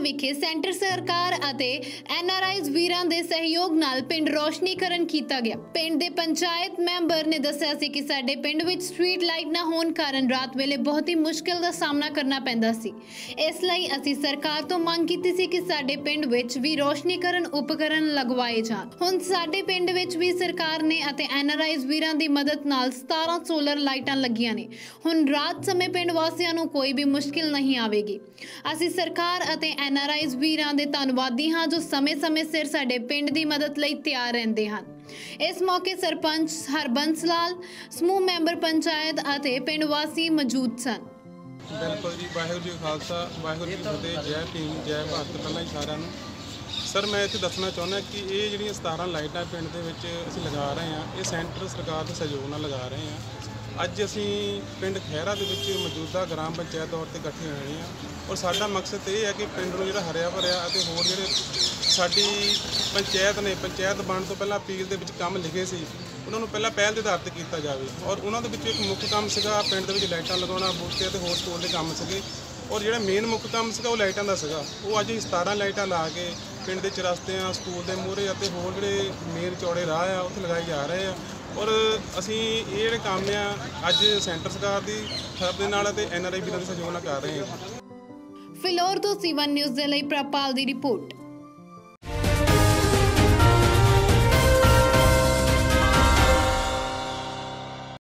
विखे centre सरकार अते NRIs वीरां दे सहयोग नाल पिंड रोशनीकरण कीता गया। पिंड दे पंचायत मैंबर ने दस्सिया सी कि साडे पिंड विच स्ट्रीट लाइट ना होण कारण रात वेले बहुत ही मुश्किल दा सामना करना पैंदा सी। इस लई असीं सरकार तो मंग कीती सी कि साडे पिंड विच भी रोशनीकरण उपकरण लगवाए जाण। हुण साडे पिंड विच भी सरकार ने अते एनआरआईज वीरां दी मदद नाल 17 सोलर लाइटां लगियां ने। हुण रात समय पिंड वासियां नूं कोई भी मुश्किल नहीं आवेगी। असीं सरकार अते एनआरआईज वीरां दे धन्नवादी हां जो समय-समय सिर साडे पिंड दी मदद लई तैयार रहिंदे हन। इस मौके सरपंच हरबंस लाल, समूह मैंबर पंचायत अते पिंड वासी मौजूद सन। बिल्कुल जी, वाहिगुरू जी खालसा वाहिगुरू जी फतेह। जय भीम जय भारत। पहला ही सारिਆਂ ਨੂੰ सर मैं इत्थे दसना चाहुंदा कि ये ਜਿਹੜੀਆਂ 17 ਲਾਈਟਾਂ ਪਿੰਡ ਦੇ ਵਿੱਚ ਅਸੀਂ ਲਗਾ ਰਹੇ ਹਾਂ, ਇਹ ਸੈਂਟਰ ਸਰਕਾਰ ਦੇ ਸਹਿਯੋਗ ਨਾਲ ਲਗਾ ਰਹੇ ਹਾਂ। ਅੱਜ ਅਸੀਂ ਪਿੰਡ ਖਹਿਰਾ ਦੇ ਵਿੱਚ ਮੌਜੂਦਾ ਗ੍ਰਾਮ ਪੰਚਾਇਤ ਤੌਰ ਤੇ ਇਕੱਠੇ ਹੋਏ ਹਾਂ ਔਰ ਸਾਡਾ ਮਕਸਦ ਇਹ ਹੈ ਕਿ ਪਿੰਡ ਨੂੰ ਜਿਹੜਾ ਹਰਿਆ ਭਰਿਆ ਅਤੇ ਹੋਰ ਜਿਹੜੇ ਸਾਡੀ ਪੰਚਾਇਤ ਨੇ ਪੰਚਾਇਤ ਬਣਨ ਤੋਂ ਪਹਿਲਾਂ ਅਪੀਲ ਦੇ ਵਿੱਚ ਕੰਮ ਲਿਖੇ ਸੀ ਉਹਨਾਂ ਨੂੰ ਪਹਿਲਾਂ ਪਹਿਲ ਦੇ ਆਧਾਰ ਤੇ ਕੀਤਾ ਜਾਵੇ ਔਰ ਉਹਨਾਂ ਦੇ ਵਿੱਚ ਇੱਕ ਮੁੱਖ ਕੰਮ ਸੀਗਾ ਪਿੰਡ ਦੇ ਵਿੱਚ ਲਾਈਟਾਂ ਲਗਾਉਣਾ, ਬੂਟੇ ਅਤੇ ਹੋਰ ਸਕੂਲ ਦੇ ਕੰਮ ਸੀਗੇ ਔਰ ਜਿਹੜਾ ਮੇਨ ਮੁੱਖ ਕੰਮ ਸੀਗਾ ਉਹ ਲਾਈਟਾਂ ਦਾ ਸੀਗਾ। ਉਹ ਅੱਜ 17 ਲਾਈਟਾਂ ਲਾ ਕੇ ਪਿੰਡ ਦੇ ਚਰਸਤਿਆਂ, ਸਕੂਲ ਦੇ ਮੂਹਰੇ ਅਤੇ ਹੋਰ ਜਿਹੜੇ ਮੇਨ ਚੌੜੇ ਰਾਹ ਆ ਉੱਥੇ ਲਗਾਏ ਜਾ ਰਹੇ ਆ ਔਰ ਅਸੀਂ ਇਹ ਜਿਹੜੇ ਕੰਮ ਆ ਅੱਜ ਸੈਂਟਰ ਸਰਕਾਰ ਦੀ ਤਰਫ ਦੇ ਨਾਲ ਅਤੇ ਐਨਆਰਆਈ ਵੀਰਾਂ ਦੇ ਸਹਿਯੋਗ ਨਾਲ ਕਰ ਰਹੇ ਹਾਂ। ਫਿਲੌਰ ਤੋਂ ਸੀਵਨ ਨਿਊਜ਼ ਦੇ ਲਈ ਪ੍ਰਪਾਲ ਦੀ ਰਿਪੋਰਟ।